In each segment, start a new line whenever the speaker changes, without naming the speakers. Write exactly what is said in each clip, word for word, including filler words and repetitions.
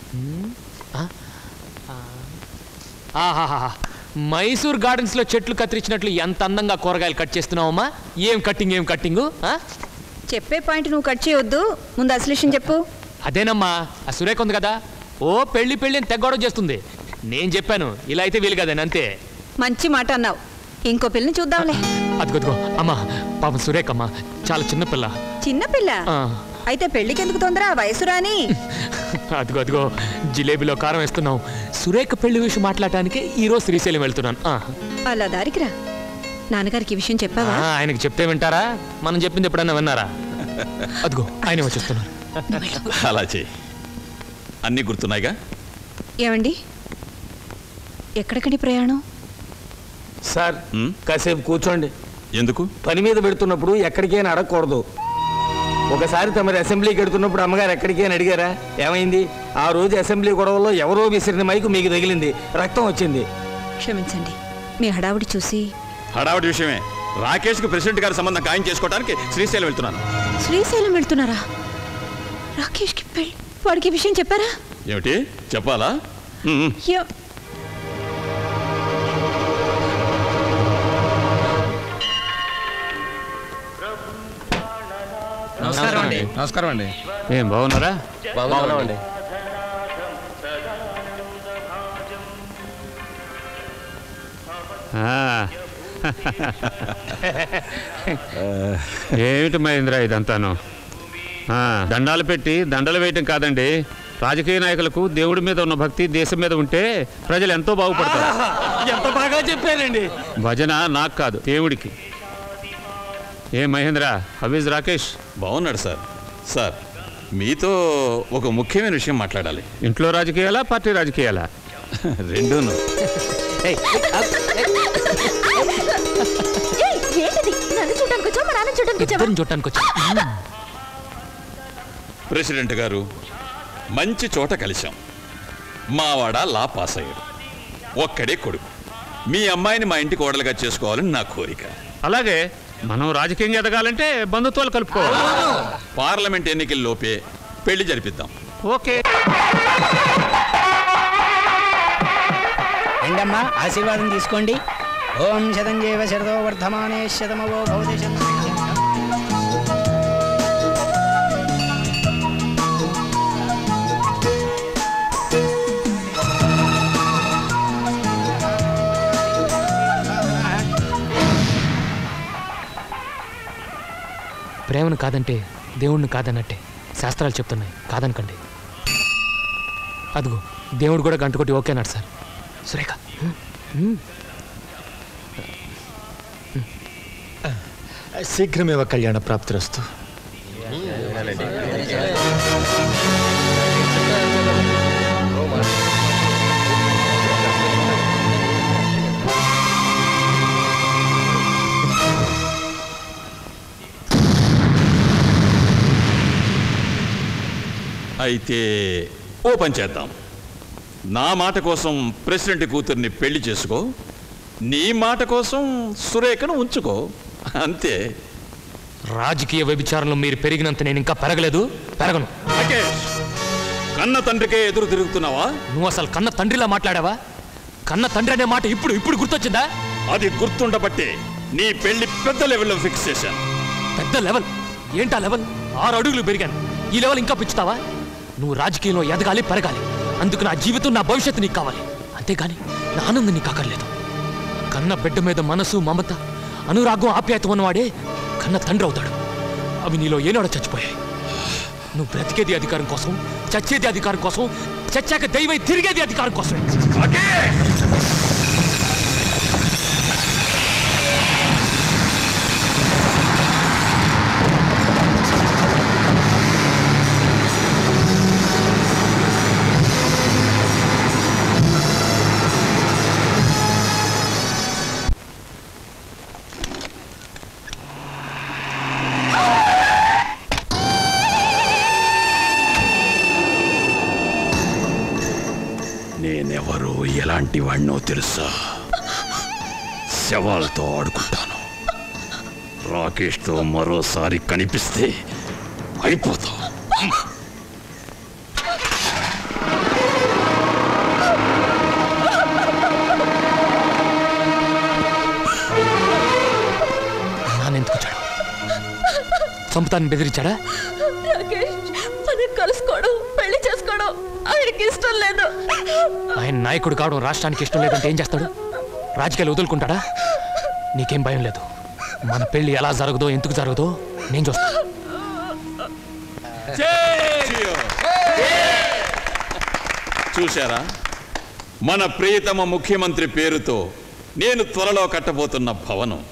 ఆహాహా, మైసూర్ గార్డెన్స్ లో చెట్లు కత్తిరించినట్లు ఎంత అందంగా కూరగాయలు కట్ చేస్తున్నావమ్మా. ఏం కట్టింగ్ ఏం కట్టింగు?
చెప్పే పాయింట్ నువ్వు కట్ చేయొద్దు, ముందు అసలు విషయం చెప్పు.
అదేనమ్మా, ఆ సురేఖ ఉంది కదా, ఓ పెళ్లి పెళ్లి అని తెగ్గొడవ చేస్తుంది. నేను చెప్పాను ఇలా అయితే వీలు కదని, అంతే.
మంచి మాట అన్నావు, ఇంకో పిల్లని చూద్దాంలే.
అదిగో అమ్మా, పాపం సురేఖ అమ్మా చాలా చిన్నపిల్ల.
చిన్నపిల్ల అయితే పెళ్లికి ఎందుకు తొందర, వయసు రాని.
అదిగో అదిగో జిలేబీలో కారం వేస్తున్నావు. సురేఖ పెళ్లి విషయం మాట్లాడటానికి ఈ రోజు శ్రీశైలం వెళ్తున్నాను.
అలా దారికి రా. నాన్నగారికి విషయం చెప్పావా?
ఆయనకి చెప్తే వింటారా? మనం చెప్పింది ఎప్పుడన్నా విన్నారా? అదిగో ఆయన వచ్చేస్తున్నారు.
అలా చేయి, అన్నీ గుర్తున్నాయిగా.
ఏమండి, ఎక్కడికండి ప్రయాణం?
సార్ కాసేపు కూర్చోండి.
ఎందుకు?
పని మీద పెడుతున్నప్పుడు ఎక్కడికైనా అడగకూడదు. ఒకసారి తమరి అసెంబ్లీకి వెడుతున్నప్పుడు అమ్మగారు ఎక్కడికైనా అడిగారా? ఏమైంది? ఆ రోజు అసెంబ్లీ గొడవలో ఎవరో విసిరిన మైకు మీకు తగిలింది, రక్తం వచ్చింది.
క్షమించండి, మీ హడావుడి చూసి.
హడావుడి విషయమే. రాకేష్ కు ప్రెసిడెంట్ గారి సంబంధం ఖాయం చేసుకోవడానికి శ్రీశైలం వెళ్తున్నాను.
శ్రీశైలం వెళ్తున్నారా? రాకేష్ కి పెళ్లి, వాడికి విషయం చెప్పారా?
ఏమిటి చెప్పాలా?
నమస్కారం అండి. నమస్కారం అండి.
ఏం బాగున్నారా?
బాగున్నామండి.
ఏమిటి మహేంద్ర ఇదంతాను? దండాలు పెట్టి దండలు వేయటం కాదండి. రాజకీయ నాయకులకు దేవుడి మీద ఉన్న భక్తి దేశం మీద ఉంటే ప్రజలు ఎంతో బాగుపడతారు.
ఎంత బాగా చెప్పారండి.
భజన నాకు కాదు, దేవుడికి. ఏ మహేంద్ర, హౌ ఇస్ రాకేష్?
బాగున్నాడు సార్. సార్ మీతో ఒక ముఖ్యమైన విషయం మాట్లాడాలి.
ఇంట్లో రాజకీయాలా, పార్టీ రాజకీయాలా?
రెండూను. ప్రెసిడెంట్ గారు, మంచి చోట కలిశాం. మావాడ లా పాస్ అయ్యాడు, ఒక్కడే కొడుకు. మీ అమ్మాయిని మా ఇంటి కోడలుగా చేసుకోవాలని నా కోరిక.
అలాగే మనం రాజకీయంగా ఎదగాలంటే బంధుత్వాలు కలుపుకోవాలి.
పార్లమెంట్ ఎన్నికల్లోపే పెళ్లి జరిపిద్దాం.
ఓకే.
ఏంటమ్మా, ఆశీర్వాదం తీసుకోండి. ఓం శతంజీవ శరదో వర్ధమానే శతమవో భవతి శతం.
ప్రేమను కాదంటే దేవుణ్ణి కాదన్నట్టే శాస్త్రాలు చెప్తున్నాయి, కాదనకండి. అదిగో దేవుడు కూడా గంట కొట్టి ఓకే అన్నాడు సార్. సురేఖ
శీఘ్రమేవ కళ్యాణ ప్రాప్తిరస్తు.
అయితే ఓ పని చేద్దాం. నా మాట కోసం ప్రెసిడెంట్ కూతుర్ని పెళ్లి చేసుకో, నీ మాట కోసం సురేఖను ఉంచుకో, అంతే.
రాజకీయ వ్యభిచారంలో మీరు పెరిగినంత నేను ఇంకా పెరగలేదు, పెరగను.
రాకేష్, కన్న తండ్రికే ఎదురు తిరుగుతున్నావా?
నువ్వు అసలు కన్న తండ్రిలా మాట్లాడావా? కన్న తండ్రి అనే మాట ఇప్పుడు ఇప్పుడు గుర్తొచ్చిందా?
అది గుర్తుండబట్టే నీ పెళ్లి పెద్ద లెవెల్లో ఫిక్స్ చేశాను.
పెద్ద లెవెల్ ఏంటా లెవెల్? ఆరు అడుగులు పెరిగాను, ఈ లెవెల్ ఇంకా పెంచుతావా? నువ్వు రాజకీయంలో ఎదగాలి, పెరగాలి. అందుకు నా జీవితం, నా భవిష్యత్తు నీకు కావాలి, అంతేగాని నా ఆనందం నీకు అక్కర్లేదు. కన్న బిడ్డ మీద మనసు, మమత, అనురాగం, ఆప్యాయత ఉన్నవాడే కన్న తండ్రి అవుతాడు. అవి నీలో ఏనాడో చచ్చిపోయాయి. నువ్వు బ్రతికేది అధికారం కోసం, చచ్చేది అధికారం కోసం, చచ్చాక దైవై తిరిగేది అధికారం కోసం.
నేనెవరో, ఎలాంటి వాడినో తెలుసా? శవాలతో ఆడుకుంటాను. రాకేష్తో మరోసారి కనిపిస్తే అయిపోతావు.
చంపుతానని బెదిరించాడా?
రాకేష్ మనం కలుసుకోవడం పెళ్లి చేసుకోవడం ఆయనకి ఇష్టం లేదు.
ఆయన నాయకుడు కావడం రాష్ట్రానికి ఇష్టం లేదంటే ఏం చేస్తాడు? రాజకీయాలు వదులుకుంటాడా? నీకేం భయం లేదు. మన పెళ్లి ఎలా జరగదో ఎందుకు జరగదో నేను చూస్తాను.
చూశారా, మన ప్రియతమ ముఖ్యమంత్రి పేరుతో నేను త్వరలో కట్టబోతున్న భవనం.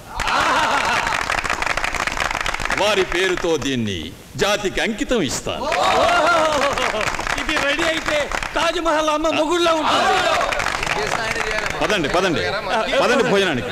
వారి పేరుతో దీన్ని జాతికి అంకితం ఇస్తాను.
ఇది రెడీ అయితే తాజ్ మహల్ అమ్మ మొగుళ్ళ ఉంటుంది.
పదండి పదండి పదండి భోజనానికి.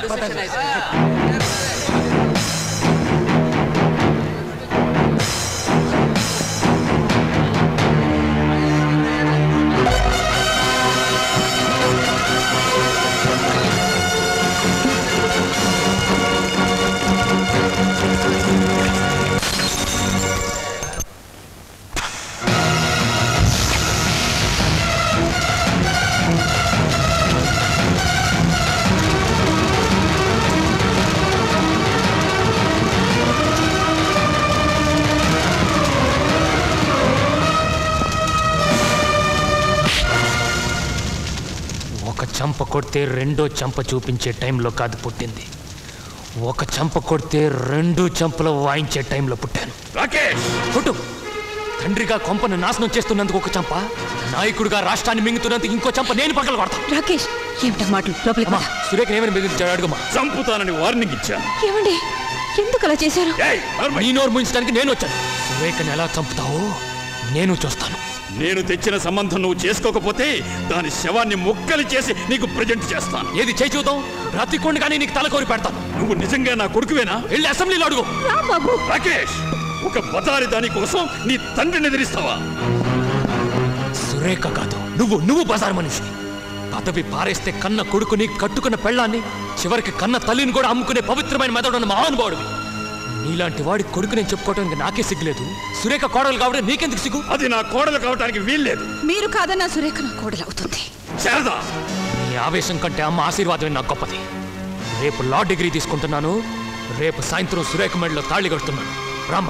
చంప కొడితే రెండో చంప చూపించే టైంలో కాదు పుట్టింది. ఒక చంప కొడితే రెండు చంపలు వాయించే టైంలో పుట్టాను.
రాకేష్
కొట్టు. తండ్రిగా కొంపను నాశనం చేస్తున్నందుకు ఒక చంప, నాయకుడిగా రాష్ట్రాన్ని మింగుతున్నందుకు ఇంకో చంప నేను పక్కన కొడతాను.
రాకేష్ ఏమిటా మాటలు? లోపలికి పద.
సురేఖ ఏమని బెదిరించాడు అడుగుమా.
చంపుతానని వార్నింగ్ ఇచ్చాను.
ఏమండి ఎందుకు అలా చేశారు?
నీ నోరు ముయించడానికి నేను వచ్చాను. సురేఖని ఎలా చంపుతావో నేను చూస్తాను.
నేను తెచ్చిన సంబంధం నువ్వు చేసుకోకపోతే దాని శవాన్ని ముక్కలు చేసి నీకు ప్రజెంట్ చేస్తాను.
ఏది చేయి చూద్దాం. బ్రతికొండి కానీ నీకు తల కోరి పెడతాను.
నువ్వు నిజంగా నా కొడుకువేనా?
వెళ్ళి అసెంబ్లీలో అడుగు.
రాకేష్, ఒక బదారి దాని కోసం నీ తండ్రిని ఎదిరిస్తావా?
సురేఖ కాదు, నువ్వు నువ్వు బజార్ మనిషి. పదవి పారేస్తే కన్న కొడుకుని కట్టుకున్న పెళ్ళాన్ని చివరికి కన్న తల్లిని కూడా అమ్ముకునే పవిత్రమైన మెదడున్న మహానుభావుడివి. నీలాంటి వాడి కొడుకు నేను చెప్పుకోవడానికి నాకే సిగ్గులేదు. సురేఖ కోడలు కావడం నీకెందుకు సిగ్గు?
అది నా కోడలు కావడానికి వీల్లేదు.
మీరు కాదన్నా సురేఖ నా కోడలు అవుతుంది.
శారదా,
నీ ఆవేశం కంటే అమ్మ ఆశీర్వాదమే నాకు గొప్పది. రేపు లా డిగ్రీ తీసుకుంటున్నాను. రేపు సాయంత్రం సురేఖ మెడలో తాళి కడుతున్నాను. రామ్మా.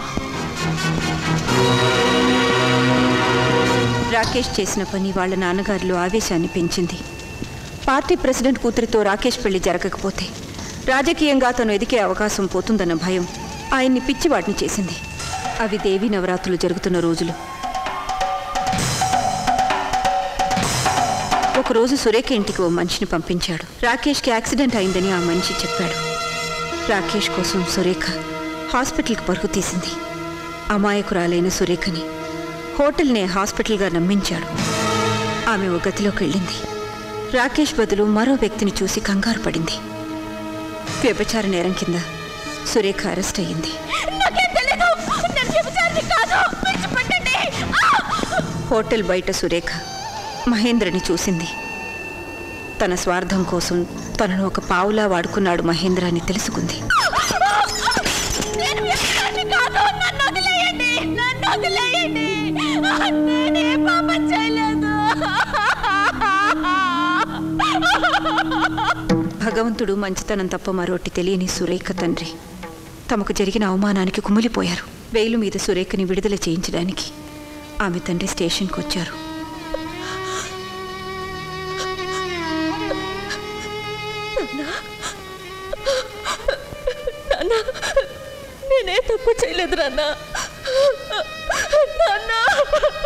రాకేష్ చేసిన పని వాళ్ళ నాన్నగారిలో ఆవేశాన్ని పెంచింది. పార్టీ ప్రెసిడెంట్ కూతురితో రాకేష్ పెళ్లి జరగకపోతే రాజకీయంగా తను ఎదిగే అవకాశం పోతుందన్న భయం ఆయన్ని పిచ్చివాటిని చేసింది. అవి దేవీ నవరాత్రులు జరుగుతున్న రోజులు. ఒకరోజు సురేఖ ఇంటికి ఓ మనిషిని పంపించాడు. రాకేష్కి యాక్సిడెంట్ అయిందని ఆ మనిషి చెప్పాడు. రాకేష్ కోసం సురేఖ హాస్పిటల్కి పరుగు తీసింది. అమాయకురాలైన సురేఖని హోటల్నే హాస్పిటల్గా నమ్మించాడు. ఆమె ఓ గదిలోకి వెళ్ళింది. రాకేష్ బదులు మరో వ్యక్తిని చూసి కంగారు పడింది. వ్యభిచార నేరం కింద సురేఖ అరెస్ట్ అయ్యింది. హోటల్ బయట సురేఖ మహేంద్రని చూసింది. తన స్వార్థం కోసం తనను ఒక పావులా వాడుకున్నాడు మహేంద్ర అని తెలుసుకుంది. భగవంతుడు మంచితనం తప్ప మరోటి తెలియని సురేఖ తండ్రి తమకు జరిగిన అవమానానికి కుమిలిపోయారు. వేలు మీద సురేఖని విడుదల చేయించడానికి ఆమె తండ్రి స్టేషన్కి వచ్చారు.
నేనే తప్పు చేయలేదు నాన్న.